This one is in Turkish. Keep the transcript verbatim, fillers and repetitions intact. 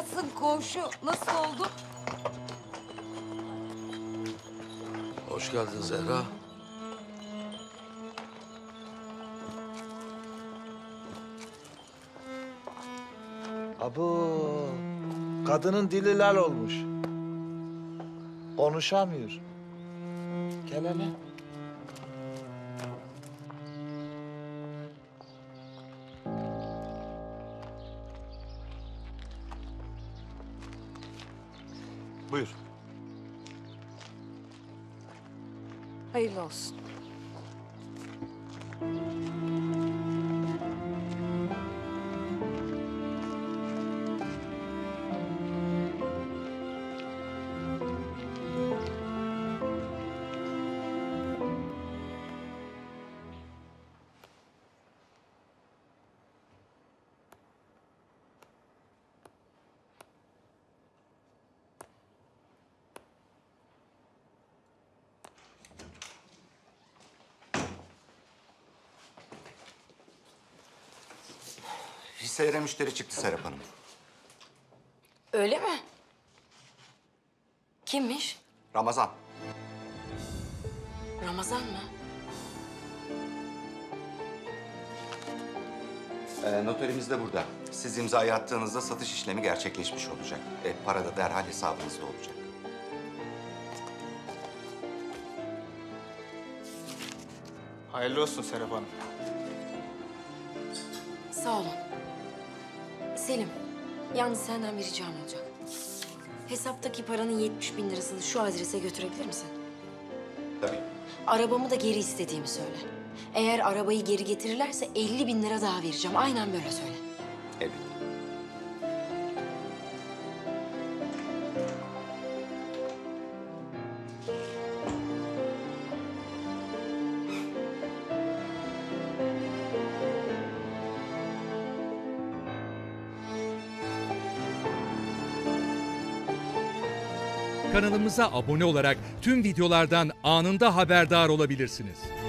Nasılsın komşu? Nasıl oldu? Hoş geldin Zehra. Abo, kadının dili lal olmuş. Konuşamıyor. Gel hele. Buyur. Hayırlı olsun. Hisselere müşteri çıktı Serap Hanım. Öyle mi? Kimmiş? Ramazan. Ramazan mı? Ee, noterimiz de burada. Siz imzayı attığınızda satış işlemi gerçekleşmiş olacak. E, para da derhal hesabınızda olacak. Hayırlı olsun Serap Hanım. Sağ olun. Selim, yalnız senden bir ricam olacak. Hesaptaki paranın yetmiş bin lirasını şu adrese götürebilir misin? Tabii. Arabamı da geri istediğimi söyle. Eğer arabayı geri getirirlerse elli bin lira daha vereceğim. Aynen böyle söyle. Evet. Kanalımıza abone olarak tüm videolardan anında haberdar olabilirsiniz.